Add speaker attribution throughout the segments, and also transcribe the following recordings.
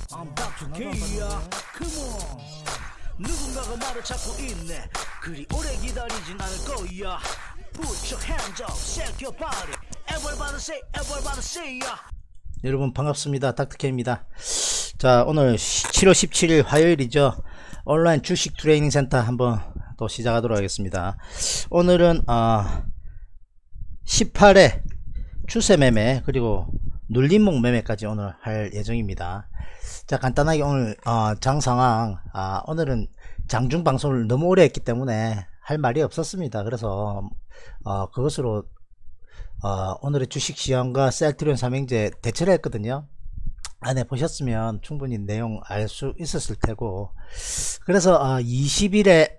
Speaker 1: I'm Dr. K야. Come on. 누군가가 말을 찾고 있네. 그리 오래 기다리진 않을 거야. Put your hands up, shake your body. Everybody say, ya.
Speaker 2: 여러분 반갑습니다. 닥터케입니다. 자, 오늘 7월 17일 화요일이죠. 온라인 주식 트레이닝 센터 한번 또 시작하도록 하겠습니다. 오늘은 18회 추세 매매 그리고 눌림목 매매까지 오늘 할 예정입니다. 자, 간단하게 오늘 장 상황, 오늘은 장중 방송을 너무 오래 했기 때문에 할 말이 없었습니다. 그래서 그것으로 오늘의 주식시황과 셀트리온 삼형제 대체를 했거든요. 안에 보셨으면 충분히 내용 알 수 있었을 테고, 그래서 20일에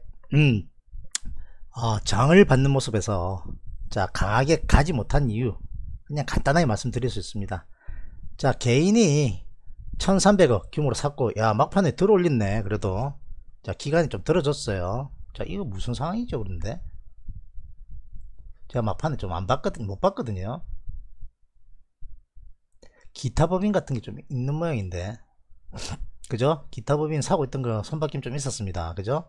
Speaker 2: 장을 받는 모습에서 자, 강하게 가지 못한 이유 그냥 간단하게 말씀드릴 수 있습니다. 자, 개인이 1300억 규모로 샀고, 야, 막판에 들어올렸네. 그래도 자, 기간이 좀 들어졌어요. 자, 이거 무슨 상황이죠? 그런데 제가 막판에 좀 못 봤거든요. 기타 법인 같은 게 좀 있는 모양인데, 그죠? 기타 법인 사고 있던 거 손바뀜 좀 있었습니다. 그죠?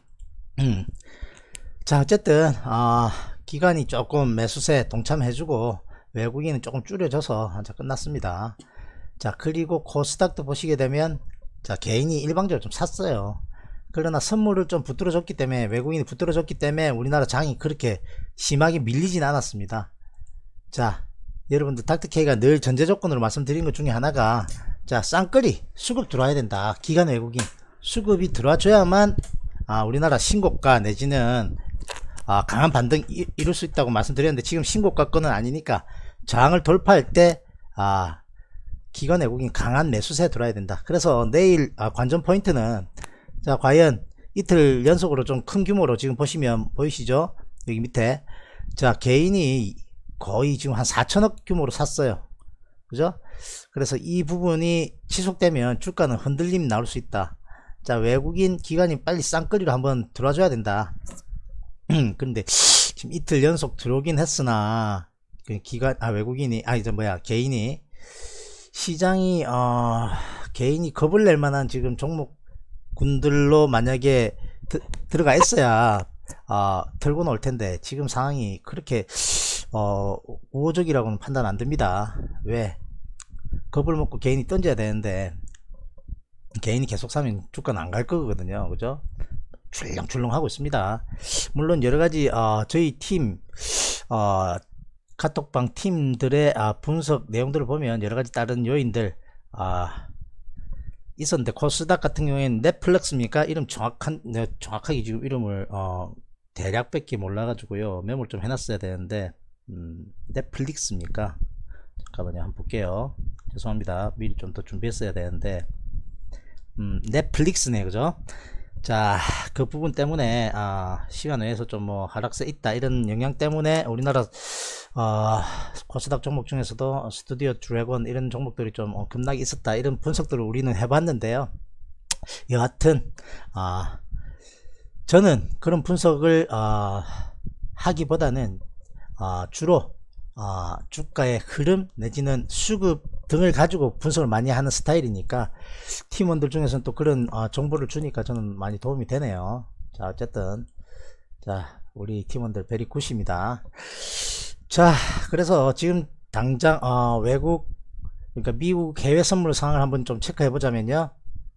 Speaker 2: 자, 어쨌든 기간이 조금 매수세 동참해주고 외국인은 조금 줄여져서 자, 끝났습니다. 자, 그리고 코스닥도 보시게 되면 자, 개인이 일방적으로 좀 샀어요. 그러나 선물을 좀 붙들어 줬기 때문에, 외국인이 붙들어 줬기 때문에 우리나라 장이 그렇게 심하게 밀리진 않았습니다. 자, 여러분들 닥터케이가 늘 전제 조건으로 말씀드린 것 중에 하나가, 자, 쌍끌이 수급 들어와야 된다. 기관 외국인 수급이 들어와 줘야만 우리나라 신고가 내지는 강한 반등 이룰 수 있다고 말씀드렸는데, 지금 신고가권은 아니니까 저항을 돌파할 때 기관 외국인 강한 매수세 들어와야 된다. 그래서 내일 관전 포인트는, 자, 과연 이틀 연속으로 좀 큰 규모로 지금 보시면 보이시죠? 여기 밑에 자, 개인이 거의 지금 한 4천억 규모로 샀어요. 그죠? 그래서 이 부분이 지속되면 주가는 흔들림 나올 수 있다. 자, 외국인 기관이 빨리 쌍끌이로 한번 들어와줘야 된다. 근데 지금 이틀 연속 들어오긴 했으나 외국인이 개인이 시장이 개인이 겁을 낼 만한 지금 종목 군들로 만약에 들어가 있어야 들고 나올 텐데, 지금 상황이 그렇게 우호적이라고는 판단 안 됩니다. 왜? 겁을 먹고 개인이 던져야 되는데, 개인이 계속 사면 주가는 안 갈 거거든요. 그죠? 출렁출렁 하고 있습니다. 물론 여러가지 저희 팀 카톡방 팀들의 분석 내용들을 보면 여러가지 다른 요인들 있었는데, 코스닥 같은 경우에는 넷플릭스입니까? 이름 정확하게 지금 이름을 대략밖에 몰라가지고요, 메모를 좀 해놨어야 되는데, 넷플릭스입니까? 잠깐만요, 한번 볼게요. 죄송합니다. 미리 좀 더 준비했어야 되는데, 넷플릭스네. 그죠? 자, 그 부분 때문에 시간 외에서 좀 뭐 하락세 있다 이런 영향 때문에 우리나라 코스닥 종목 중에서도 스튜디오 드래곤 이런 종목들이 좀 급락이 있었다, 이런 분석들을 우리는 해봤는데요. 여하튼 저는 그런 분석을 하기보다는 주로 주가의 흐름 내지는 수급 등을 가지고 분석을 많이 하는 스타일이니까, 팀원들 중에서는 또 그런 정보를 주니까 저는 많이 도움이 되네요. 자, 어쨌든 자, 우리 팀원들 베리 굿입니다. 자, 그래서 지금 당장 외국, 그러니까 미국 해외 선물 상황을 한번 좀 체크해 보자면요.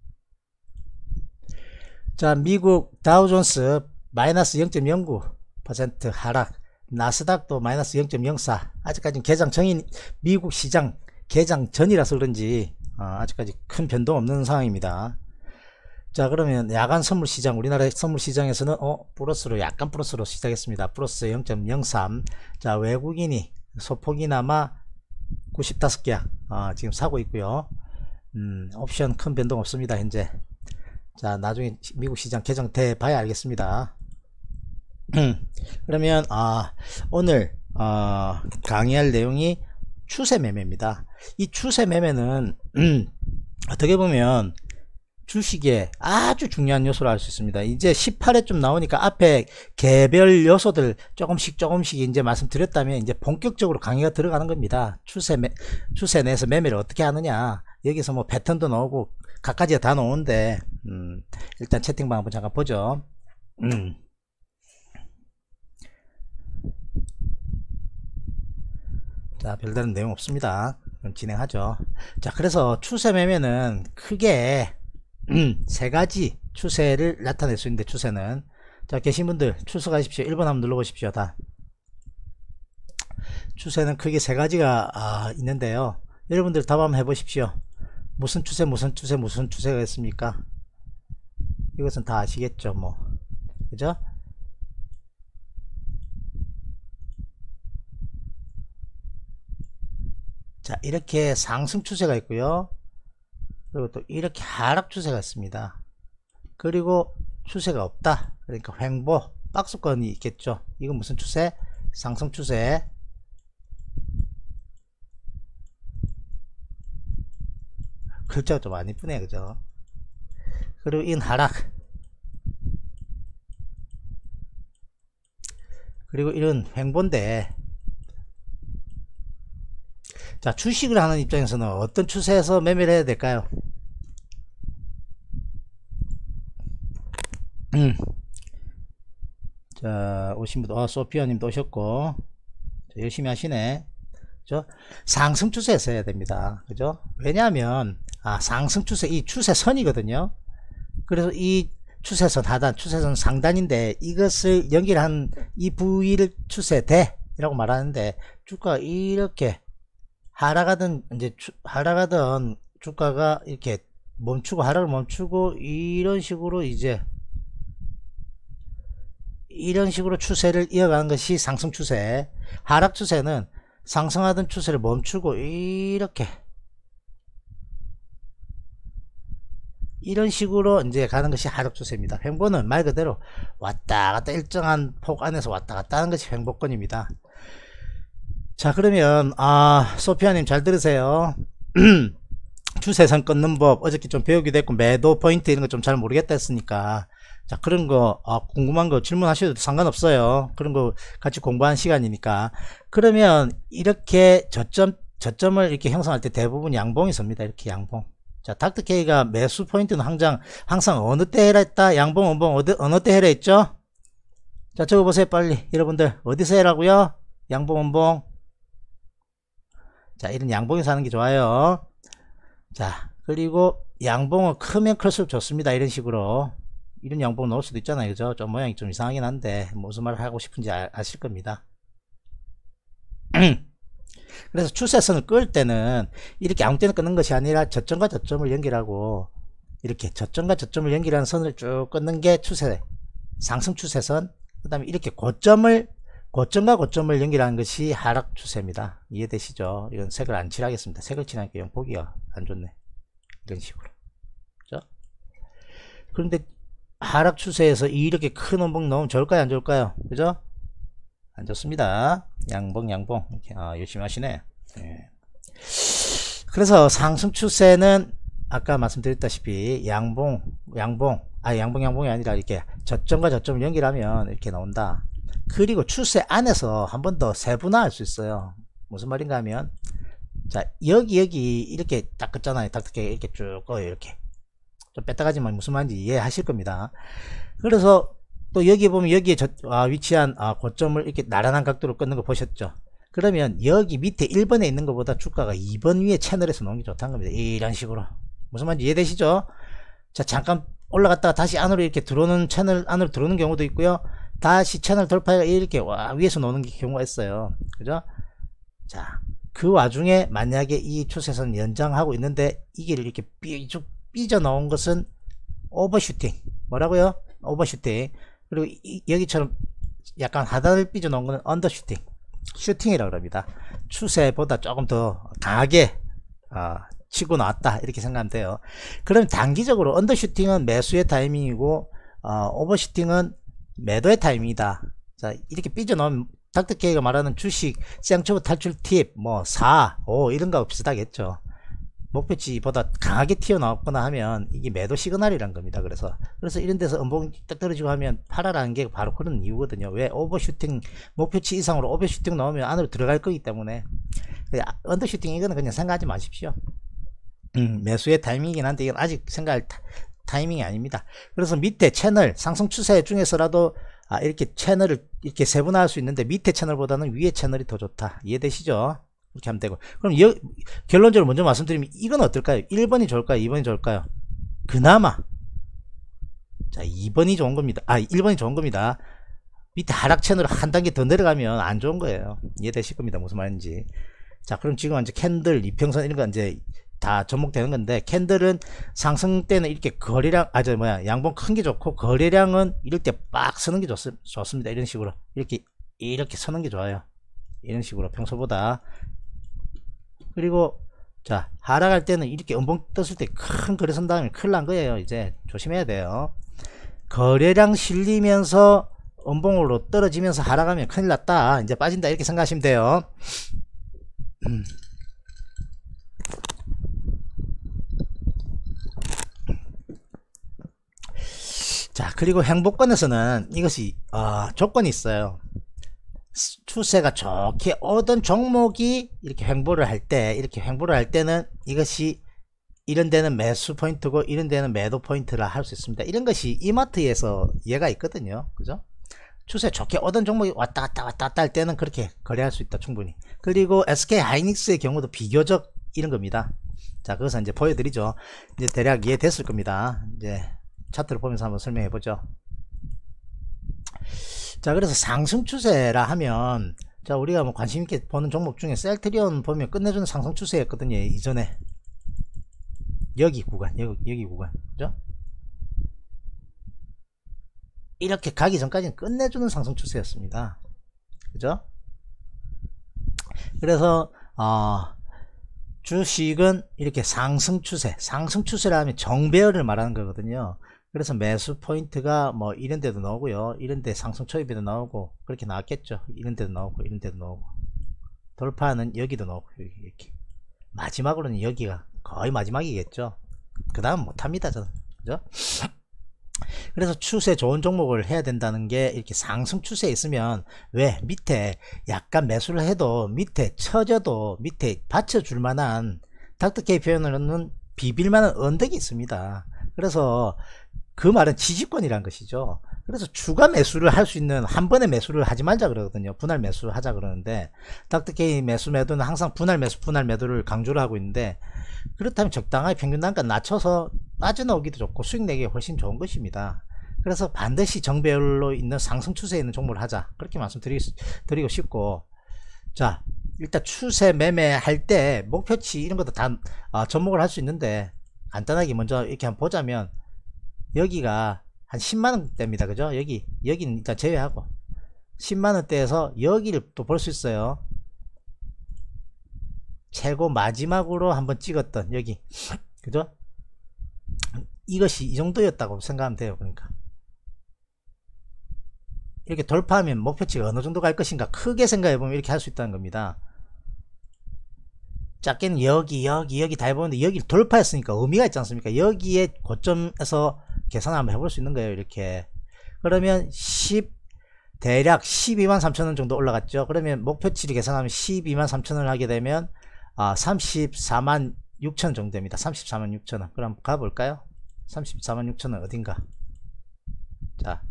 Speaker 2: 자, 미국 다우존스 마이너스 0.09% 하락, 나스닥도 마이너스 0.04, 아직까지 개장 전인, 미국 시장 개장 전이라서 그런지 아직까지 큰 변동 없는 상황입니다. 자, 그러면 야간 선물 시장, 우리나라 선물 시장에서는 약간 플러스로 시작했습니다. 플러스 0.03. 자, 외국인이 소폭이나마 95개 지금 사고 있고요. 옵션 큰 변동 없습니다, 현재. 자, 나중에 미국 시장 개장돼 봐야 알겠습니다. 그러면 오늘 강의할 내용이 추세 매매입니다. 이 추세 매매는 어떻게 보면 주식의 아주 중요한 요소로 알 수 있습니다. 이제 18회쯤 나오니까 앞에 개별 요소들 조금씩 이제 말씀드렸다면, 이제 본격적으로 강의가 들어가는 겁니다. 추세 내에서 매매를 어떻게 하느냐, 여기서 뭐 패턴도 나오고 각가지가 다 나오는데 일단 채팅방 한번 잠깐 보죠. 자, 별다른 내용 없습니다. 그럼 진행하죠. 자, 그래서 추세 매매는 크게 세 가지 추세를 나타낼 수 있는데, 추세는, 자, 계신 분들 출석하십시오. 1번 한번 눌러보십시오. 다 추세는 크게 세 가지가 있는데요. 여러분들 답 한번 해보십시오. 무슨 추세 무슨 추세 무슨 추세가 있습니까? 이것은 다 아시겠죠, 뭐. 그죠? 자, 이렇게 상승 추세가 있고요. 그리고 또 이렇게 하락 추세가 있습니다. 그리고 추세가 없다. 그러니까 횡보, 박스권이 있겠죠. 이건 무슨 추세? 상승 추세. 글자가 좀 안 이쁘네, 그죠? 그리고 이건 하락. 그리고 이런 횡보인데, 자, 주식을 하는 입장에서는 어떤 추세에서 매매를 해야 될까요? 자, 오신 분, 소피아님도 오셨고, 열심히 하시네. 그죠? 상승 추세에서 해야 됩니다. 그죠? 왜냐하면, 상승 추세, 이 추세선이거든요. 그래서 이 추세선 하단, 추세선 상단인데, 이것을 연결한 이 부위를 추세대라고 말하는데, 주가가 이렇게 하락하던 주가가 이렇게 멈추고, 하락을 멈추고, 이런 식으로 추세를 이어가는 것이 상승 추세. 하락 추세는 상승하던 추세를 멈추고 이렇게 이런 식으로 이제 가는 것이 하락 추세입니다. 횡보는 말 그대로 왔다 갔다 일정한 폭 안에서 왔다 갔다 하는 것이 횡보권입니다. 자, 그러면 소피아님 잘 들으세요. 추세선 끊는 법 어저께 좀 배우기도 했고, 매도 포인트 이런 거 좀 잘 모르겠다 했으니까, 자, 그런 거 궁금한 거 질문하셔도 상관없어요. 그런 거 같이 공부하는 시간이니까. 그러면 이렇게 저점을 이렇게 형성할 때 대부분 양봉이 섭니다. 이렇게 양봉. 자, 닥터케이가 매수 포인트는 항상 어느 때 해라 했다? 양봉, 원봉 어느 때 해라 했죠? 자, 적어보세요 빨리. 여러분들 어디서 해라고요? 양봉, 원봉. 자, 이런 양봉에서 하는 게 좋아요. 자, 그리고 양봉은 크면 클수록 좋습니다. 이런 식으로. 이런 양봉 넣을 수도 있잖아요. 그죠? 좀 모양이 좀 이상하긴 한데, 무슨 말을 하고 싶은지 아실 겁니다. 그래서 추세선을 끌 때는 이렇게 아무 때나 끊는 것이 아니라 저점과 저점을 연결하고, 이렇게 저점과 저점을 연결하는 선을 쭉 끊는 게 추세, 상승 추세선. 그 다음에 이렇게 고점과 고점을 연결하는 것이 하락 추세입니다. 이해되시죠? 이건 색을 안 칠하겠습니다. 색을 칠하니까 영 보기가 안 좋네. 이런 식으로. 그죠? 그런데 하락 추세에서 이렇게 큰 원봉 넣으면 좋을까요, 안 좋을까요? 그죠? 안 좋습니다. 양봉 이렇게 열심히 하시네. 네. 그래서 상승 추세는 아까 말씀드렸다시피 양봉이 아니라 이렇게 저점과 저점을 연결하면 이렇게 나온다. 그리고 추세 안에서 한 번 더 세분화할 수 있어요. 무슨 말인가 하면, 자, 여기 이렇게 딱 긋잖아요. 닥터케 이렇게 쭉 꺼요. 이렇게 좀 뺐다 가지만 무슨 말인지 이해하실 겁니다. 그래서 또 여기 보면 여기에 위치한 고점을 이렇게 나란한 각도로 끊는 거 보셨죠? 그러면 여기 밑에 1번에 있는 것보다 주가가 2번 위에 채널에서 놓은 게 좋다는 겁니다. 이런 식으로. 무슨 말인지 이해되시죠? 자, 잠깐 올라갔다가 다시 안으로 이렇게 들어오는, 채널 안으로 들어오는 경우도 있고요. 다시 채널 돌파가 이렇게 위에서 노는 경우가 있어요. 그죠? 자, 그 와중에 만약에 이 추세선 연장하고 있는데 이게 이렇게 삐져 나온 것은 오버슈팅. 뭐라고요? 오버슈팅. 그리고 여기처럼 약간 하단을 삐져 나온 것은 언더슈팅. 슈팅이라고 합니다. 추세보다 조금 더 강하게 치고 나왔다, 이렇게 생각하면 돼요. 그럼 단기적으로 언더슈팅은 매수의 타이밍이고, 오버슈팅은 매도의 타이밍이다. 자, 이렇게 삐져나오면 닥터케이가 말하는 주식 쌍초보 탈출 팁 4, 5 이런 거 비슷하겠죠. 목표치보다 강하게 튀어나왔거나 하면 이게 매도 시그널이란 겁니다. 그래서 이런 데서 음봉이 딱 떨어지고 하면 팔아라는 게 바로 그런 이유거든요. 왜? 오버슈팅, 목표치 이상으로 오버슈팅 나오면 안으로 들어갈 거기 때문에. 언더슈팅 이거는 그냥 생각하지 마십시오. 매수의 타이밍이긴 한데 이건 아직 생각할 타이밍이 아닙니다. 그래서 밑에 채널 상승 추세 중에서라도 이렇게 채널을 이렇게 세분화할 수 있는데 밑에 채널보다는 위에 채널이 더 좋다. 이해되시죠? 이렇게 하면 되고. 그럼 결론적으로 먼저 말씀드리면 이건 어떨까요? 1번이 좋을까요? 2번이 좋을까요? 그나마 자 2번이 좋은 겁니다. 1번이 좋은 겁니다. 밑에 하락 채널을 한 단계 더 내려가면 안 좋은 거예요. 이해되실 겁니다. 무슨 말인지. 자 그럼 지금 이제 캔들 이평선 이런 거 이제 다 접목되는 건데, 캔들은 상승 때는 이렇게 거래량 양봉 큰 게 좋고, 거래량은 이럴 때 빡 서는 게 좋습니다. 이런 식으로 이렇게 서는 게 좋아요. 이런 식으로 평소보다. 그리고 자 하락할 때는 이렇게 음봉 떴을 때 큰 거래 선 다음에 큰일 난 거예요. 이제 조심해야 돼요. 거래량 실리면서 음봉으로 떨어지면서 하락하면 큰일 났다, 이제 빠진다, 이렇게 생각하시면 돼요. 자 그리고 행보권에서는 이것이 조건이 있어요. 추세가 좋게 오던 종목이 이렇게 횡보를 할 때는 이것이 이런 데는 매수 포인트고 이런 데는 매도 포인트라 할 수 있습니다. 이런 것이 이마트에서 예가 있거든요. 그죠? 추세 좋게 오던 종목이 왔다 갔다 할 때는 그렇게 거래할 수 있다, 충분히. 그리고 SK 하이닉스의 경우도 비교적 이런 겁니다. 자 그것은 이제 보여드리죠. 이제 대략 이해됐을 겁니다. 이제 차트를 보면서 한번 설명해 보죠. 자 그래서 상승 추세라 하면, 자 우리가 뭐 관심 있게 보는 종목 중에 셀트리온 보면 끝내주는 상승 추세였거든요. 이전에 여기 구간, 여기 구간, 그죠? 이렇게 가기 전까지는 끝내주는 상승 추세였습니다. 그죠? 그래서 주식은 이렇게 상승 추세라 하면 정배열을 말하는 거거든요. 그래서 매수 포인트가 뭐 이런 데도 나오고요, 이런 데 상승 초입에도 나오고 그렇게 나왔겠죠. 이런 데도 나오고 이런 데도 나오고, 돌파는 여기도 나오고, 이렇게 마지막으로는 여기가 거의 마지막이겠죠. 그 다음 못합니다 저는. 그죠? 그래서 추세 좋은 종목을 해야 된다는 게, 이렇게 상승 추세에 있으면, 왜 밑에 약간 매수를 해도 밑에 쳐져도 밑에 받쳐줄 만한, 닥터케이 표현으로는 비빌만한 언덕이 있습니다. 그래서 그 말은 지지권이란 것이죠. 그래서 추가 매수를 할 수 있는, 한 번에 매수를 하지 말자 그러거든요. 분할 매수를 하자 그러는데, 닥터케이 매도는 항상 분할 매도를 강조를 하고 있는데, 그렇다면 적당하게 평균 단가 낮춰서 빠져나오기도 좋고 수익 내기 훨씬 좋은 것입니다. 그래서 반드시 정배열로 있는 상승 추세에 있는 종목을 하자, 그렇게 말씀드리고 싶고, 자 일단 추세 매매할 때 목표치 이런 것도 다 접목을 할 수 있는데, 간단하게 먼저 이렇게 한번 보자면, 여기가 한 10만원대입니다. 그죠? 여기는 일단 제외하고 10만원대에서 여기를 또 볼 수 있어요. 최고 마지막으로 한번 찍었던 여기, 그죠? 이것이 이 정도였다고 생각하면 돼요. 그러니까 이렇게 돌파하면 목표치가 어느 정도 갈 것인가 크게 생각해 보면 이렇게 할 수 있다는 겁니다. 작게는 여기 다 해보는데, 여기를 돌파했으니까 의미가 있지 않습니까? 여기에 고점에서 계산 한번 해볼 수 있는 거예요. 이렇게 그러면 대략 123,000원 정도 올라갔죠. 그러면 목표치를 계산하면 123,000원을 하게 되면 346,000원 정도 됩니다. 346,000원. 그럼 가볼까요? 346,000원 어딘가. 자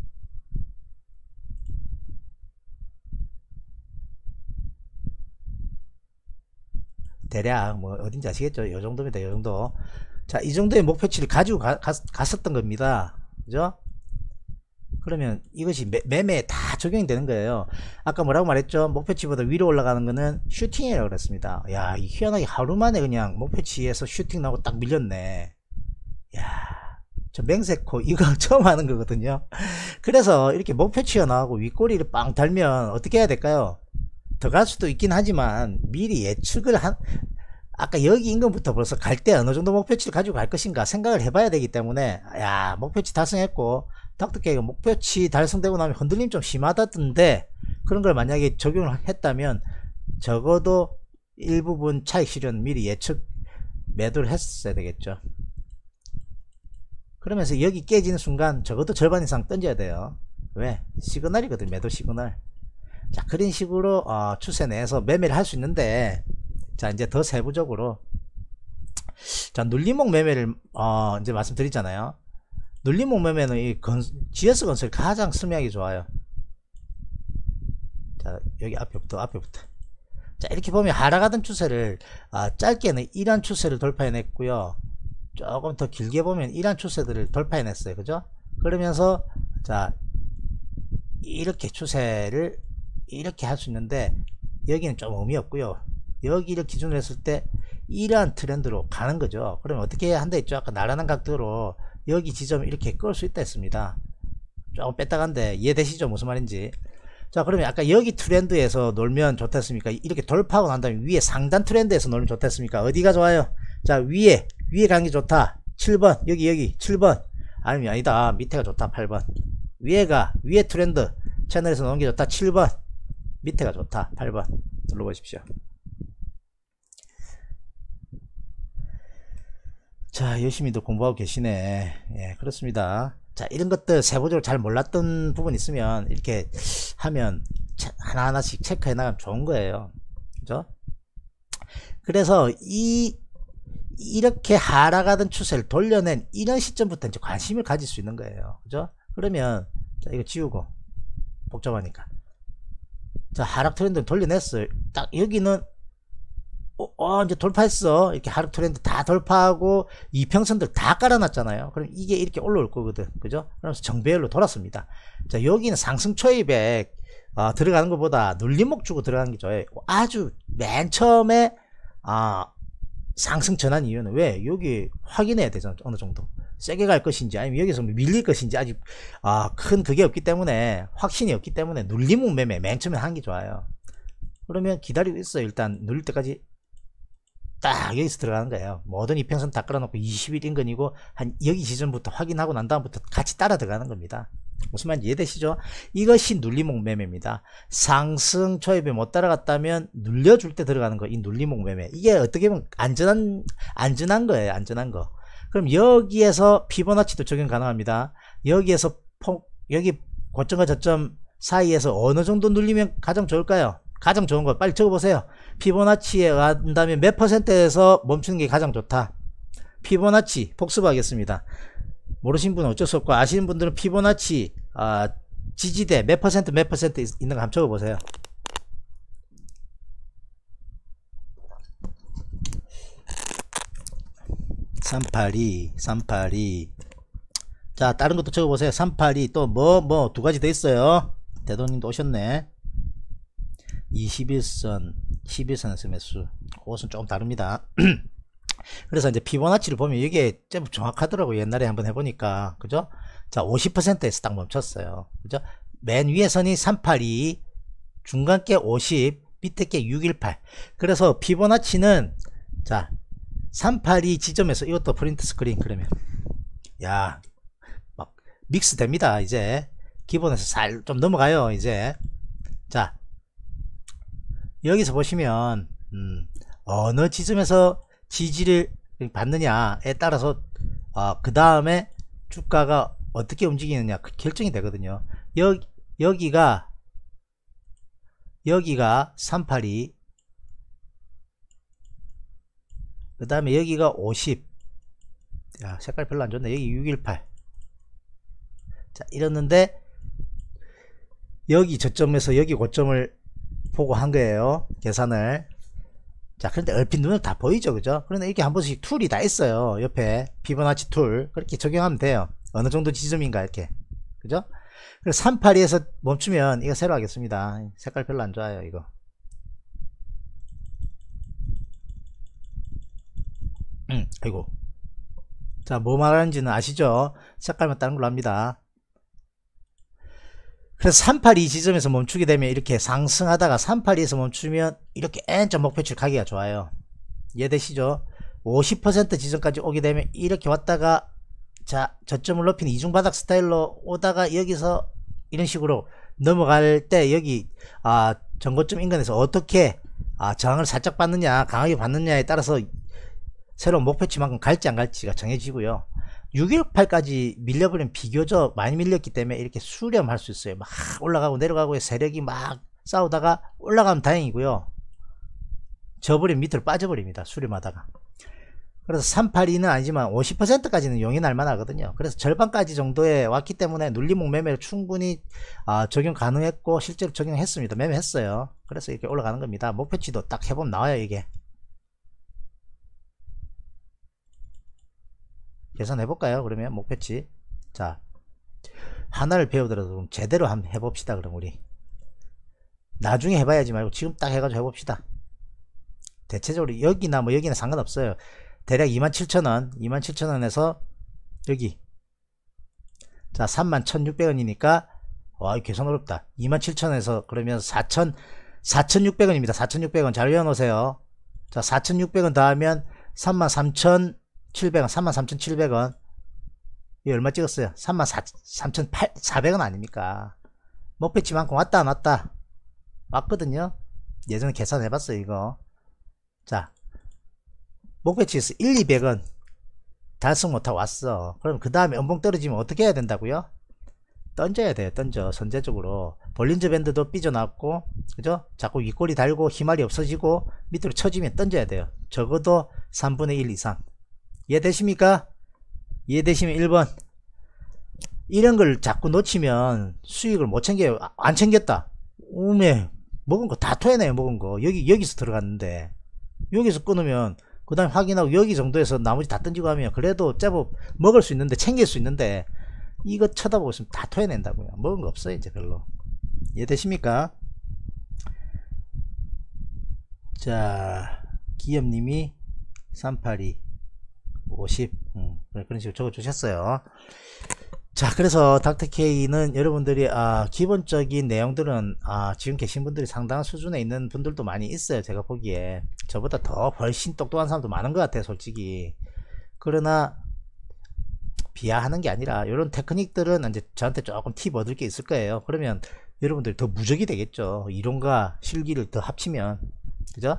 Speaker 2: 대략 뭐 어딘지 아시겠죠? 요 정도입니다. 요 정도. 자 이 정도의 목표치를 가지고 갔었던 겁니다. 그죠? 그러면 이것이 매매에 다 적용이 되는 거예요. 아까 뭐라고 말했죠? 목표치보다 위로 올라가는 거는 슈팅이라고 그랬습니다. 야, 이 희한하게 하루 만에 그냥 목표치에서 슈팅 나고 딱 밀렸네. 야, 저 맹세코 이거 처음 하는 거거든요. 그래서 이렇게 목표치가 나오고 윗꼬리를 빵 달면 어떻게 해야 될까요? 더 갈 수도 있긴 하지만 미리 예측을 아까 여기 인근부터 벌써 갈 때 어느 정도 목표치를 가지고 갈 것인가 생각을 해봐야 되기 때문에, 야, 목표치 달성했고 닥터케이가 목표치 달성되고 나면 흔들림 좀 심하다던데, 그런 걸 만약에 적용을 했다면 적어도 일부분 차익 실현 미리 예측 매도를 했어야 되겠죠. 그러면서 여기 깨지는 순간 적어도 절반 이상 던져야 돼요. 왜? 시그널이거든, 매도 시그널. 자 그런 식으로 추세 내에서 매매를 할 수 있는데, 자 이제 더 세부적으로 자, 눌림목 매매를 이제 말씀드리잖아요. 눌림목 매매는 이 GS건설이 가장 스매하기 좋아요. 자, 여기 앞에부터. 자, 이렇게 보면 하락하던 추세를 짧게는 이러한 추세를 돌파해냈고요. 조금 더 길게 보면 이러한 추세들을 돌파해냈어요. 그죠? 그러면서 자, 이렇게 추세를 이렇게 할 수 있는데 여기는 좀 의미 없고요. 여기를 기준으로 했을 때 이러한 트렌드로 가는 거죠. 그러면 어떻게 한다 했죠? 아까 나란한 각도로 여기 지점을 이렇게 끌 수 있다 했습니다. 조금 뺐다간데 이해되시죠? 무슨 말인지. 자, 그러면 아까 여기 트렌드에서 놀면 좋겠습니까? 이렇게 돌파하고 난 다음에 위에 상단 트렌드에서 놀면 좋겠습니까? 어디가 좋아요? 자, 위에 가는 게 좋다. 7번 여기 7번 아니면 아니다. 밑에가 좋다. 8번 위에 트렌드 채널에서 노는 게 좋다. 7번 밑에가 좋다. 8번 눌러보십시오. 자, 열심히도 공부하고 계시네. 예, 그렇습니다. 자, 이런 것들 세부적으로 잘 몰랐던 부분 있으면 이렇게 하면 하나하나씩 체크해 나가면 좋은 거예요. 그죠? 그래서 이렇게 하락하던 추세를 돌려낸 이런 시점부터 이제 관심을 가질 수 있는 거예요. 그죠? 그러면 자, 이거 지우고 복잡하니까. 자, 하락 트렌드를 돌려냈어요. 딱 여기는 이제 돌파했어. 이렇게 하락 트렌드 다 돌파하고 이평선들 다 깔아놨잖아요. 그럼 이게 이렇게 올라올 거거든. 그죠? 그러면서 정배열로 돌았습니다. 자, 여기는 상승 초입에 들어가는 것보다 눌림목 주고 들어가는 게 좋아요. 아주 맨 처음에 상승 전환 이유는 왜? 여기 확인해야 되잖아. 어느 정도 세게 갈 것인지 아니면 여기서 밀릴 것인지 아직 큰 그게 없기 때문에 확신이 없기 때문에 눌림목 매매 맨 처음에 하는 게 좋아요. 그러면 기다리고 있어요. 일단 눌릴 때까지 딱 여기서 들어가는 거예요. 모든 이평선 다 끌어놓고 20일 인근이고 한 여기 지점부터 확인하고 난 다음부터 같이 따라 들어가는 겁니다. 무슨 말인지 이해되시죠? 이것이 눌림목 매매입니다. 상승 초입에 못 따라갔다면 눌려줄 때 들어가는 거, 이 눌림목 매매. 이게 어떻게 보면 안전한 거예요. 안전한 거. 그럼 여기에서 피보나치도 적용 가능합니다. 여기에서 여기 고점과 저점 사이에서 어느 정도 눌리면 가장 좋을까요? 가장 좋은 거 빨리 적어보세요. 피보나치에 간다면 몇 %에서 멈추는 게 가장 좋다. 피보나치 복습하겠습니다. 모르신 분은 어쩔 수 없고 아시는 분들은 피보나치 지지대 몇 %, 몇 % 있는 거 한번 적어보세요. 삼팔이 자, 다른 것도 적어보세요. 382 또 뭐 두 가지 더 있어요. 대도님도 오셨네. 21선 11선에서 매수 그것은 조금 다릅니다. 그래서 이제 피보나치를 보면 이게 좀 정확하더라고요. 옛날에 한번 해보니까. 그죠? 자, 50%에서 딱 멈췄어요. 그죠? 맨 위에 선이 382 중간께 50 밑에 게 618 그래서 피보나치는 자 382 지점에서 이것도 프린트 스크린 그러면 야 막 믹스 됩니다. 이제 기본에서 살 좀 넘어가요. 이제 자 여기서 보시면 어느 지점에서 지지를 받느냐에 따라서 그 다음에 주가가 어떻게 움직이느냐 결정이 되거든요. 여기가 382 그 다음에 여기가 50 야, 색깔 별로 안 좋네. 여기 618 자 이랬는데 여기 저점에서 여기 고점을 보고 한 거예요. 계산을. 자, 그런데 얼핏 눈에 다 보이죠. 그죠? 그런데 이렇게 한 번씩 툴이 다 있어요. 옆에 피보나치 툴. 그렇게 적용하면 돼요. 어느 정도 지점인가 이렇게. 그죠? 그래서 382에서 멈추면 이거 새로 하겠습니다. 색깔 별로 안 좋아요. 이거. 아이고. 자, 뭐 말하는지는 아시죠? 색깔만 다른 걸로 합니다. 그래서 382 지점에서 멈추게 되면 이렇게 상승하다가 382에서 멈추면 이렇게 N자 목표치를 가기가 좋아요. 이해되시죠? 50% 지점까지 오게 되면 이렇게 왔다가 자 저점을 높이는 이중바닥 스타일로 오다가 여기서 이런 식으로 넘어갈 때 여기 전고점 인근에서 어떻게 저항을 살짝 받느냐 강하게 받느냐에 따라서 새로운 목표치만큼 갈지 안 갈지가 정해지고요. 618까지 밀려버리면 비교적 많이 밀렸기 때문에 이렇게 수렴할 수 있어요. 막 올라가고 내려가고 세력이 막 싸우다가 올라가면 다행이고요. 저버리면 밑으로 빠져버립니다. 수렴하다가. 그래서 382는 아니지만 50%까지는 용인할 만하거든요. 그래서 절반까지 정도에 왔기 때문에 눌림목 매매를 충분히 적용 가능했고 실제로 적용했습니다. 매매했어요. 그래서 이렇게 올라가는 겁니다. 목표치도 딱 해보면 나와요. 이게 계산해볼까요? 그러면 목표치, 자 하나를 배우더라도 제대로 한번 해봅시다. 그럼 우리 나중에 해봐야지 말고 지금 딱 해가지고 해봅시다. 대체적으로 여기나 뭐 여기는 상관없어요. 대략 27,000원 27,000원에서 여기 자 31,600원이니까 와 계산 어렵다. 27,000원에서 그러면 4,600원입니다 4,600원 잘 외워놓으세요. 자 4,600원 더하면 33,700원 33,700원 이 얼마 찍었어요? 33,400원 아닙니까? 목표치만큼 왔다 안 왔다? 왔거든요. 예전에 계산해봤어요 이거. 자 목표치에서 200원 달성 못하고 왔어. 그럼 그 다음에 음봉 떨어지면 어떻게 해야 된다고요? 던져야 돼요. 던져. 선제적으로 볼린저 밴드도 삐져나왔고 그죠? 자꾸 윗꼬리 달고 힘알이 없어지고 밑으로 쳐지면 던져야 돼요. 적어도 3분의 1 이상. 이해되십니까? 이해되시면 1번. 이런 걸 자꾸 놓치면 수익을 못 챙겨요. 안 챙겼다. 오메 먹은 거 다 토해내요. 먹은 거 여기서 들어갔는데 여기서 끊으면 그 다음에 확인하고 여기 정도에서 나머지 다 던지고 하면 그래도 제법 먹을 수 있는데 챙길 수 있는데 이거 쳐다보고 있으면 다 토해낸다고요. 먹은 거 없어요 이제 별로. 이해되십니까? 자 기업님이 382 50 그런 식으로 적어 주셨어요. 자 그래서 닥터케이는 여러분들이 기본적인 내용들은 지금 계신 분들이 상당한 수준에 있는 분들도 많이 있어요. 제가 보기에 저보다 더 훨씬 똑똑한 사람도 많은 것 같아요 솔직히. 그러나 비하하는 게 아니라 이런 테크닉들은 이제 저한테 조금 팁 얻을 게 있을 거예요. 그러면 여러분들이 더 무적이 되겠죠. 이론과 실기를 더 합치면 그죠?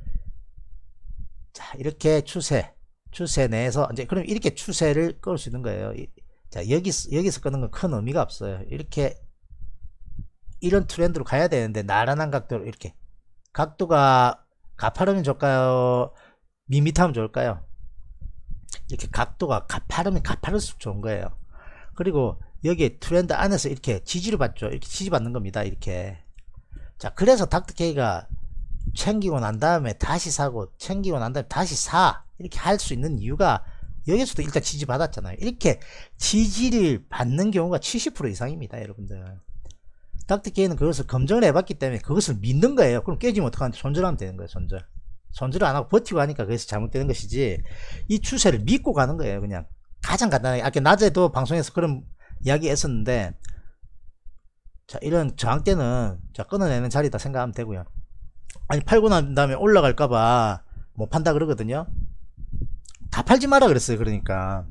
Speaker 2: 자 이렇게 추세 내에서 이제 그럼 이렇게 추세를 끌 수 있는 거예요. 자 여기서 끄는 건 큰 의미가 없어요. 이렇게 이런 트렌드로 가야 되는데 나란한 각도로 이렇게 각도가 가파르면 좋을까요? 밋밋하면 좋을까요? 이렇게 각도가 가파르면 가파를수록 좋은 거예요. 그리고 여기 트렌드 안에서 이렇게 지지를 받죠. 이렇게 지지받는 겁니다. 이렇게. 자 그래서 닥터케이가 챙기고 난 다음에 다시 사고 챙기고 난 다음에 다시 사 이렇게 할 수 있는 이유가 여기서도 일단 지지 받았잖아요. 이렇게 지지를 받는 경우가 70% 이상입니다 여러분들. 닥터케이는 그것을 검증을 해봤기 때문에 그것을 믿는 거예요. 그럼 깨지면 어떡하는데 손절하면 되는 거예요. 손절을 안 하고 버티고 하니까 그것이 잘못되는 것이지 이 추세를 믿고 가는 거예요. 그냥 가장 간단하게 아까 낮에도 방송에서 그런 이야기 했었는데 자 이런 저항 때는 자 끊어내는 자리다 생각하면 되고요. 아니 팔고 난 다음에 올라갈까봐 못 판다 그러거든요. 다 팔지 마라 그랬어요. 그러니까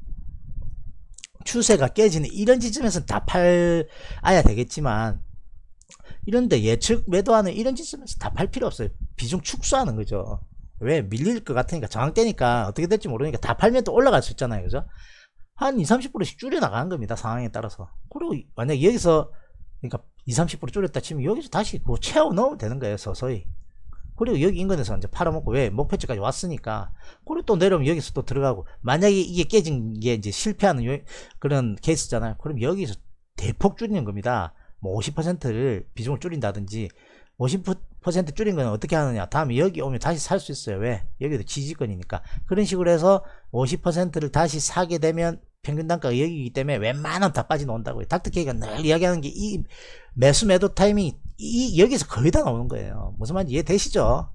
Speaker 2: 추세가 깨지는 이런 지점에서는 다 팔아야 되겠지만 이런데 예측 매도하는 이런 지점에서 다 팔 필요 없어요. 비중 축소하는 거죠. 왜? 밀릴 것 같으니까 저항대니까 어떻게 될지 모르니까 다 팔면 또 올라갈 수 있잖아요. 그죠? 한 20-30%씩 줄여 나가는 겁니다. 상황에 따라서. 그리고 만약에 여기서 그러니까 20-30% 줄였다 치면 여기서 다시 그거 채워 넣으면 되는 거예요. 서서히. 그리고 여기 인근에서 이제 팔아먹고 왜? 목표치까지 왔으니까. 그리고 또 내려오면 여기서 또 들어가고. 만약에 이게 깨진 게 이제 실패하는 그런 케이스잖아요. 그럼 여기서 대폭 줄이는 겁니다. 뭐 50%를 비중을 줄인다든지 50% 줄인 건 어떻게 하느냐. 다음에 여기 오면 다시 살 수 있어요. 왜? 여기도 지지권이니까. 그런 식으로 해서 50%를 다시 사게 되면 평균 단가가 여기이기 때문에 웬만하면 다 빠져나온다고요. 닥터케이가 늘 이야기하는 게 이 매수 매도 타이밍이 여기서 거의 다 나오는 거예요. 무슨 말인지 이해되시죠?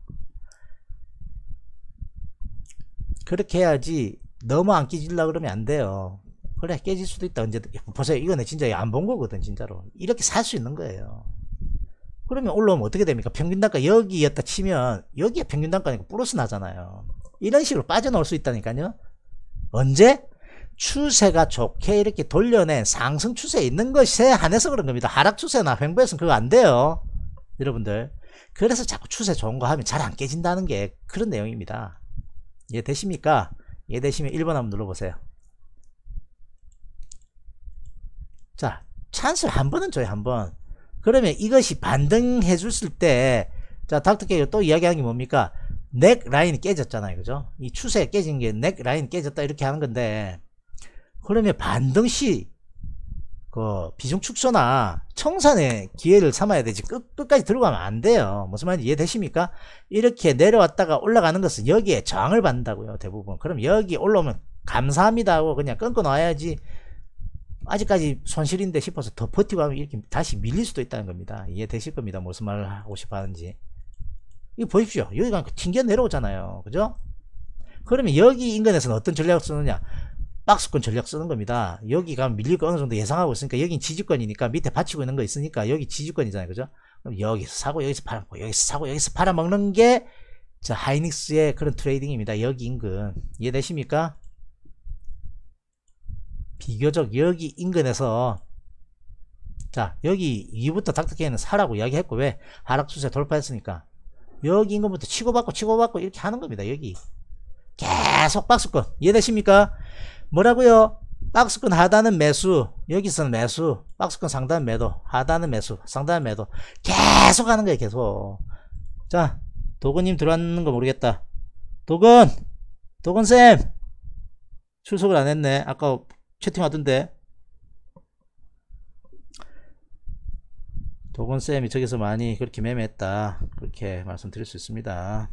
Speaker 2: 그렇게 해야지 너무 안 깨지려고 그러면 안 돼요. 그래 깨질 수도 있다. 언제든 보세요. 이거는 진짜 안 본 거거든. 진짜로 이렇게 살 수 있는 거예요. 그러면 올라오면 어떻게 됩니까? 평균 단가 여기였다 치면 여기에 평균 단가니까 플러스 나잖아요. 이런 식으로 빠져나올 수 있다니까요. 언제? 추세가 좋게 이렇게 돌려낸 상승 추세에 있는 것에 한해서 그런 겁니다. 하락 추세나 횡보해서는 그거 안 돼요. 여러분들. 그래서 자꾸 추세 좋은 거 하면 잘 안 깨진다는 게 그런 내용입니다. 이해되십니까? 이해되시면 1번 한번 눌러보세요. 자, 찬스를 한 번은 줘요. 한 번. 그러면 이것이 반등해 줬을 때 자 닥터케이가 또 이야기하는 게 뭡니까? 넥 라인이 깨졌잖아요. 그죠? 이 추세 깨진 게 넥 라인이 깨졌다 이렇게 하는 건데, 그러면 반등시 그 비중 축소나 청산의 기회를 삼아야 되지 끝까지 들고 가면 안 돼요. 무슨 말인지 이해되십니까? 이렇게 내려왔다가 올라가는 것은 여기에 저항을 받는다고요. 대부분. 그럼 여기 올라오면 감사합니다 하고 그냥 끊고 놔야지, 아직까지 손실인데 싶어서 더 버티고 하면 이렇게 다시 밀릴 수도 있다는 겁니다. 이해되실 겁니다. 무슨 말을 하고 싶어 하는지. 이거 보십시오. 여기가 튕겨 내려오잖아요. 그죠? 그러면 여기 인근에서는 어떤 전략을 쓰느냐? 박스권 전략 쓰는 겁니다. 여기 가면 밀릴 거 어느 정도 예상하고 있으니까, 여긴 지지권이니까 밑에 받치고 있는 거 있으니까 여기 지지권이잖아요. 그죠? 그럼 여기서 사고 여기서 팔아먹고, 여기서 사고 여기서 팔아먹는 게 자, 하이닉스의 그런 트레이딩입니다. 여기 인근. 이해되십니까? 비교적 여기 인근에서, 자, 여기 2부터 닥터케이는 사라고 이야기했고, 왜? 하락추세 돌파했으니까 여기 인근부터 치고받고 이렇게 하는 겁니다. 여기 계속 박스권. 이해되십니까? 뭐라고요? 박스권 하단은 매수, 여기서는 매수, 박스권 상단 매도, 하단은 매수, 상단 매도, 계속 하는 거예요. 계속. 자, 도건님 들어왔는 거 모르겠다. 도건쌤 출석을 안 했네. 아까 채팅 하던데. 도건쌤이 저기서 많이 그렇게 매매했다, 그렇게 말씀드릴 수 있습니다.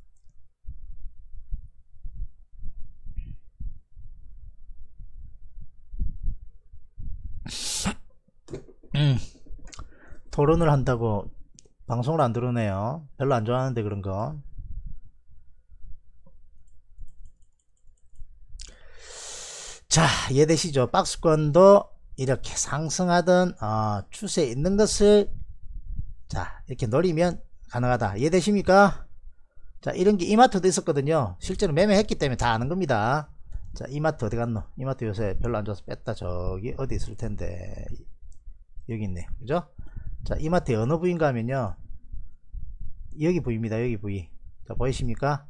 Speaker 2: 토론을 한다고 방송을 안 들으네요. 별로 안 좋아하는데 그런거. 자, 이해되시죠? 박스권도 이렇게 상승하던 추세 있는 것을 자 이렇게 노리면 가능하다. 이해되십니까? 자, 이런게 이마트도 있었거든요. 실제로 매매했기 때문에 다 아는 겁니다. 자, 이마트 어디 갔노? 이마트 요새 별로 안 좋아서 뺐다. 저기 어디 있을 텐데. 여기 있네. 그죠? 자, 이마트의 어느 부위인가 하면요, 여기 부위입니다. 여기 부위. 자, 보이십니까?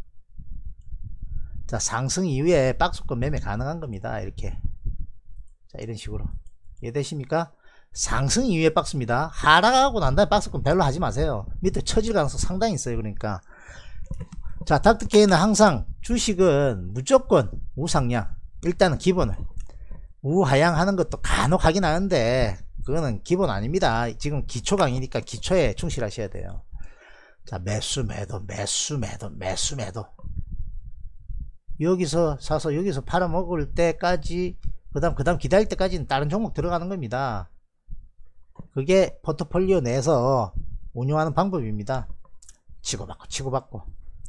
Speaker 2: 자, 상승 이후에 박스권 매매 가능한 겁니다. 이렇게. 자, 이런 식으로. 이해되십니까? 상승 이후에 박스입니다. 하락하고 난 다음에 박스권 별로 하지 마세요. 밑에 처질 가능성 상당히 있어요. 그러니까. 자, 닥터케이는 항상 주식은 무조건 우상향. 일단은 기본을. 우하향 하는 것도 간혹 하긴 하는데, 그거는 기본 아닙니다. 지금 기초 강의니까 기초에 충실하셔야 돼요. 자, 매수 매도 매수 매도 매수 매도. 여기서 사서 여기서 팔아먹을 때까지, 그 다음 기다릴 때까지는 다른 종목 들어가는 겁니다. 그게 포트폴리오 내에서 운용하는 방법입니다. 치고받고.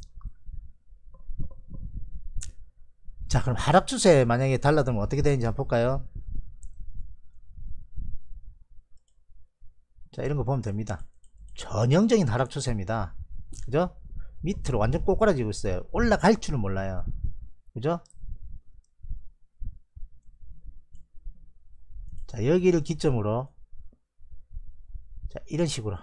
Speaker 2: 자, 그럼 하락추세 만약에 달라들면 어떻게 되는지 한번 볼까요? 자, 이런 거 보면 됩니다. 전형적인 하락추세입니다. 그죠? 밑으로 완전 꼬꾸라지고 있어요. 올라갈 줄은 몰라요. 그죠? 자, 여기를 기점으로 자, 이런 식으로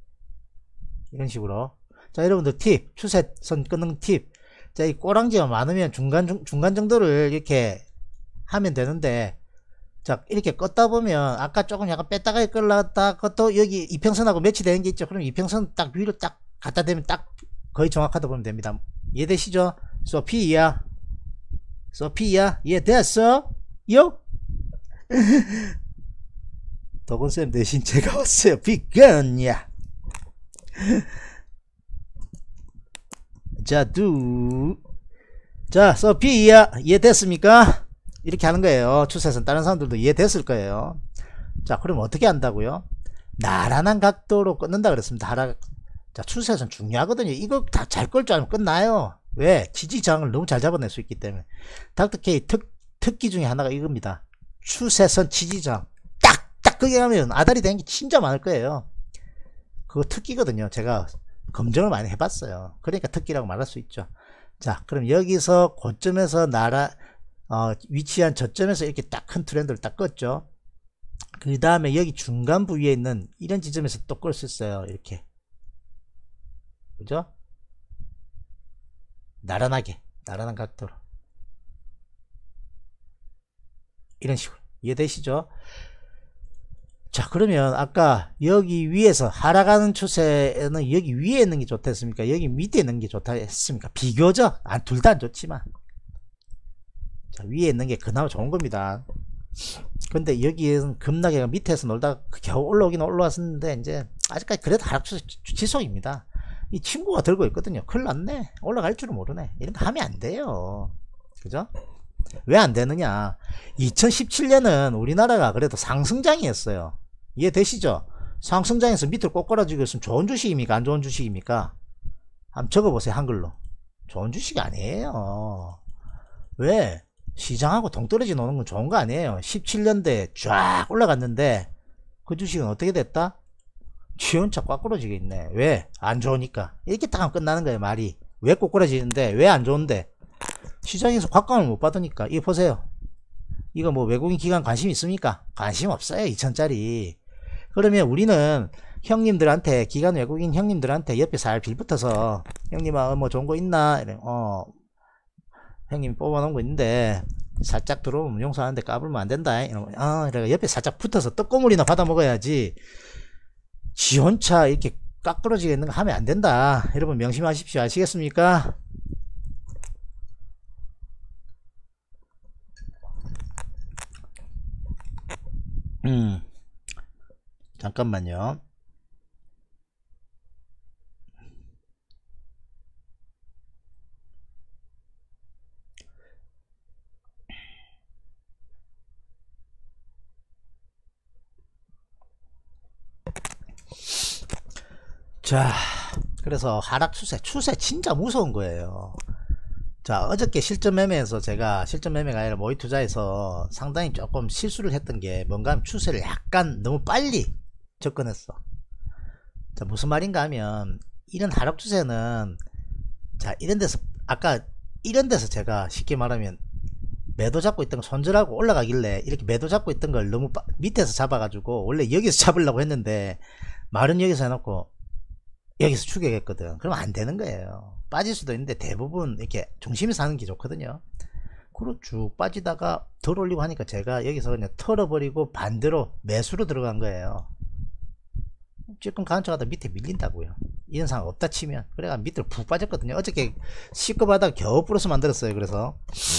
Speaker 2: 자, 여러분들 팁, 추세선 끊는 팁. 자, 이 꼬랑지가 많으면 중간 정도를 이렇게 하면 되는데, 자, 이렇게 껐다 보면 아까 조금 약간 뺐다가 끌었다 또 여기 이평선하고 매치되는 게 있죠. 그럼 이평선 딱 위로 딱 갖다 대면 딱 거의 정확하다 보면 됩니다. 이해되시죠? 소피야 이해됐어? 요? 도건쌤 대신 제가 왔어요. 비건야. 자, 소피야 이해됐습니까? 이렇게 하는 거예요. 추세선 다른 사람들도 이해됐을 거예요. 자, 그럼 어떻게 한다고요? 나란한 각도로 끊는다 그랬습니다. 자, 추세선 중요하거든요. 이거 다 잘 걸 줄 알면 끝나요. 왜? 지지저항을 너무 잘 잡아낼 수 있기 때문에. 닥터케이 특기 중에 하나가 이겁니다. 추세선 지지저항 딱 그게 하면 아다리 되는 게 진짜 많을 거예요. 그거 특기거든요. 제가 검증을 많이 해봤어요. 그러니까 특기라고 말할 수 있죠. 자, 그럼 여기서 고점에서 위치한 저점에서 이렇게 딱 큰 트렌드를 딱 껐죠. 그 다음에 여기 중간 부위에 있는 이런 지점에서 또 끌 수 있어요. 이렇게. 그죠? 나란한 각도로. 이런 식으로. 이해되시죠? 자, 그러면 아까 여기 위에서 하락하는 추세는 여기 위에 있는 게 좋다 했습니까? 여기 밑에 있는 게 좋다 했습니까? 비교적 둘 다 안 좋지만, 자, 위에 있는 게 그나마 좋은 겁니다. 근데 여기에는 급락해가 밑에서 놀다가 겨우 올라오긴 올라왔었는데 이제 아직까지 그래도 하락 추세 지속입니다. 이 친구가 들고 있거든요. 큰일 났네. 올라갈 줄은 모르네. 이런 거 하면 안 돼요. 그죠? 왜 안 되느냐? 2017년은 우리나라가 그래도 상승장이었어요. 이해되시죠? 상승장에서 밑으로 꼬꾸라지고 있으면 좋은 주식입니까? 안 좋은 주식입니까? 한번 적어보세요. 한글로. 좋은 주식이 아니에요. 왜? 시장하고 동떨어지 노는 건 좋은 거 아니에요. 17년대에 쫙 올라갔는데 그 주식은 어떻게 됐다? 지원차 꽉꾸러지게 있네. 왜? 안 좋으니까. 이렇게 딱 하면 끝나는 거예요. 말이. 왜 꼬꾸라지는데? 왜 안 좋은데? 시장에서 곽감을 못 받으니까. 이거 보세요. 이거 뭐 외국인 기관 관심 있습니까? 관심 없어요. 2천짜리. 그러면 우리는 형님들한테, 기관 외국인 형님들한테 옆에 살 빌붙어서 형님아 뭐 좋은 거 있나? 이래. 형님 뽑아놓은 거 있는데 살짝 들어오면 용서하는데 까불면 안 된다. 이러고 옆에 살짝 붙어서 떡고물이나 받아 먹어야지. 지원차 이렇게 깎으러지게 있는 거 하면 안 된다. 여러분 명심하십시오. 아시겠습니까? 잠깐만요. 자, 그래서 하락 추세 진짜 무서운 거예요. 자, 어저께 실전 매매에서 제가 실전 매매가 아니라 모의 투자에서 상당히 조금 실수를 했던 게 뭔가 하면 추세를 약간 너무 빨리 접근했어. 자, 무슨 말인가 하면 이런 하락 추세는, 자, 이런 데서 아까 이런 데서 제가 쉽게 말하면 매도 잡고 있던 거 손절하고 올라가길래 이렇게 매도 잡고 있던 걸 너무 밑에서 잡아가지고 원래 여기서 잡으려고 했는데 말은 여기서 해놓고 여기서 추격했거든. 그러면 안 되는 거예요. 빠질 수도 있는데 대부분 이렇게 중심이 사는 게 좋거든요. 그리고 쭉 빠지다가 덜 올리고 하니까 제가 여기서 그냥 털어버리고 반대로 매수로 들어간 거예요. 조금 가운데가다 밑에 밀린다고요. 이런 상황 없다 치면. 그래가 밑으로 푹 빠졌거든요. 어저께 씻고바닥 겨우 불어서 만들었어요. 그래서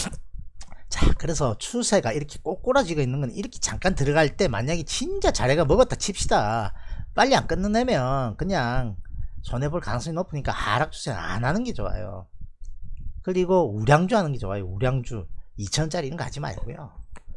Speaker 2: 자, 그래서 추세가 이렇게 꼬꾸라지고 있는 건 이렇게 잠깐 들어갈 때 만약에 진짜 자네가 먹었다 칩시다. 빨리 안 끝내면 그냥 손해볼 가능성이 높으니까 하락 추세는 안 하는 게 좋아요. 그리고 우량주 하는 게 좋아요. 우량주 2천짜리 이런 거 하지 말고요.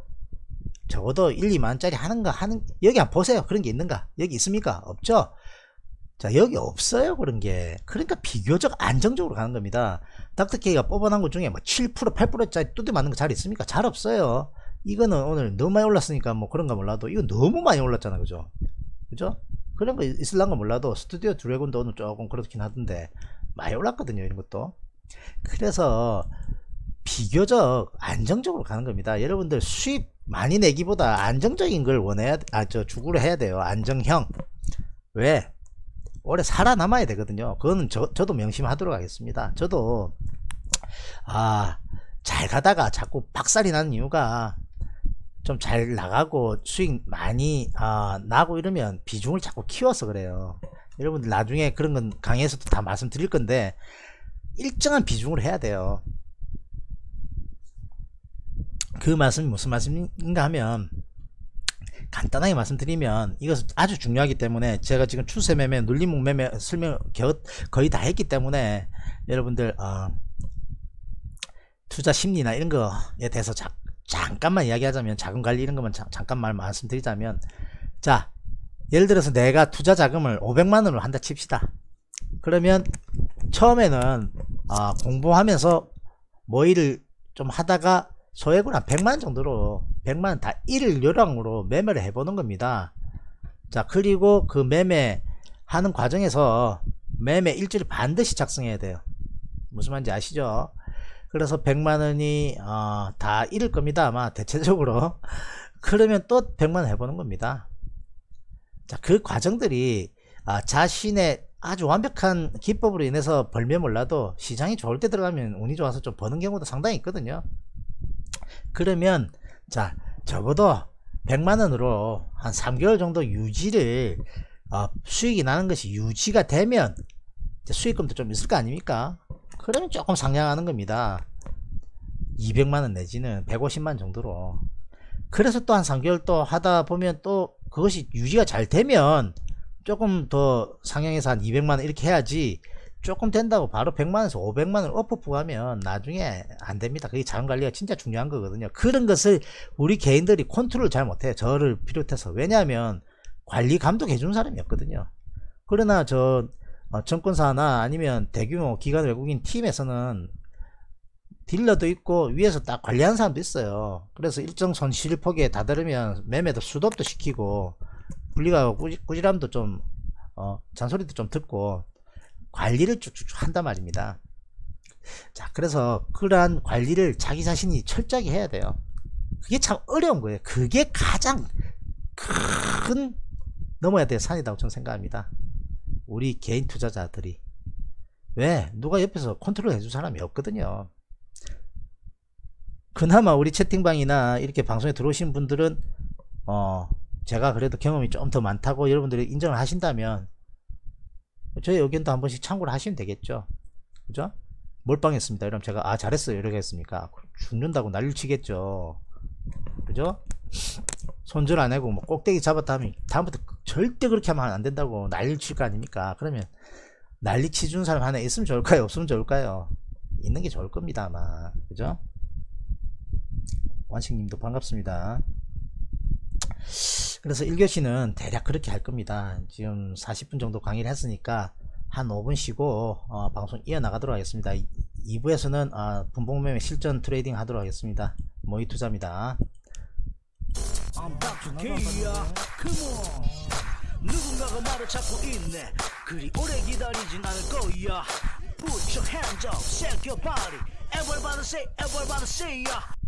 Speaker 2: 적어도 1, 2만원짜리 하는 여기 한번 보세요. 그런 게 있는가? 여기 있습니까? 없죠? 자, 여기 없어요. 그런 게. 그러니까 비교적 안정적으로 가는 겁니다. 닥터케이가 뽑아놓은 것 중에 뭐 7%, 8%짜리 뚜대 맞는 거 잘 있습니까? 잘 없어요. 이거는 오늘 너무 많이 올랐으니까 뭐 그런가 몰라도 이거 너무 많이 올랐잖아. 그죠? 그죠? 그런 거 있을란가 몰라도 스튜디오 드래곤도 오늘 조금 그렇긴 하던데 많이 올랐거든요. 이런 것도. 그래서 비교적 안정적으로 가는 겁니다. 여러분들 수입 많이 내기보다 안정적인 걸 원해야, 주구를 해야 돼요. 안정형. 왜? 오래 살아남아야 되거든요. 그거는 저도 명심하도록 하겠습니다. 저도 잘 가다가 자꾸 박살이 나는 이유가 좀 잘 나가고 수익 많이 나고 이러면 비중을 자꾸 키워서 그래요. 여러분들 나중에 그런 건 강의에서도 다 말씀드릴 건데 일정한 비중으로 해야 돼요. 그 말씀이 무슨 말씀인가 하면 간단하게 말씀드리면 이것은 아주 중요하기 때문에 제가 지금 추세 매매, 눌림목 매매 설명 거의 다 했기 때문에 여러분들 투자 심리나 이런 거에 대해서 잠깐만 이야기하자면, 자금 관리 이런 것만 잠깐만 말씀드리자면, 자, 예를 들어서 내가 투자 자금을 500만원으로 한다 칩시다. 그러면 처음에는 공부하면서 뭐 일을 좀 하다가 소액으로 한 100만원 정도로 100만원 다 일요량으로 매매를 해보는 겁니다. 자, 그리고 그 매매 하는 과정에서 매매 일지를 반드시 작성해야 돼요. 무슨 말인지 아시죠? 그래서 100만원이 다 잃을 겁니다. 아마 대체적으로. 그러면 또 100만원 해보는 겁니다. 자, 그 과정들이 자신의 아주 완벽한 기법으로 인해서 벌면 몰라도 시장이 좋을 때 들어가면 운이 좋아서 좀 버는 경우도 상당히 있거든요. 그러면 자, 적어도 100만원으로 한 3개월 정도 유지를 수익이 나는 것이 유지가 되면 이제 수익금도 좀 있을 거 아닙니까? 그러면 조금 상향하는 겁니다. 200만원 내지는 150만 정도로. 그래서 또 한 3개월 또 하다 보면 또 그것이 유지가 잘 되면 조금 더 상향해서 한 200만원 이렇게 해야지, 조금 된다고 바로 100만원에서 500만원 업어프 하면 나중에 안 됩니다. 그게 자원관리가 진짜 중요한 거거든요. 그런 것을 우리 개인들이 컨트롤 잘 못해요. 저를 비롯해서. 왜냐하면 관리 감독해 주는 사람이 없거든요. 그러나 저 증권사나 아니면 대규모 기관 외국인 팀에서는 딜러도 있고 위에서 딱 관리하는 사람도 있어요. 그래서 일정 손실폭에 다다르면 매매도 수도업도 시키고 분리가 꾸지람도 좀 잔소리도 좀 듣고 관리를 쭉쭉 한단 말입니다. 자, 그래서 그러한 관리를 자기 자신이 철저하게 해야 돼요. 그게 참 어려운 거예요. 그게 가장 큰 넘어야 될 산이라고 저는 생각합니다. 우리 개인 투자자들이. 왜? 누가 옆에서 컨트롤 해줄 사람이 없거든요. 그나마 우리 채팅방이나 이렇게 방송에 들어오신 분들은 제가 그래도 경험이 좀 더 많다고 여러분들이 인정을 하신다면 저희 의견도 한 번씩 참고를 하시면 되겠죠. 그죠? 몰빵했습니다 이러면 제가 잘했어요 이러겠습니까? 죽는다고 난리 치겠죠. 그죠? 손절 안 하고 뭐 꼭대기 잡았다 하면 다음부터 절대 그렇게 하면 안 된다고 난리 칠 거 아닙니까? 그러면 난리 치주는 사람 하나 있으면 좋을까요? 없으면 좋을까요? 있는 게 좋을 겁니다 아마. 그죠? 완식님도 반갑습니다. 그래서 1교시는 대략 그렇게 할 겁니다. 지금 40분 정도 강의를 했으니까 한 5분 쉬고 방송 이어나가도록 하겠습니다. 2부에서는 분봉매매 실전 트레이딩 하도록 하겠습니다. 모의 투자입니다.
Speaker 1: 누군가가 말을 찾고 있네. 그리 오래 기다리진 않을 거야. Put your hands up, shake your body. Everybody say, everybody say, yeah.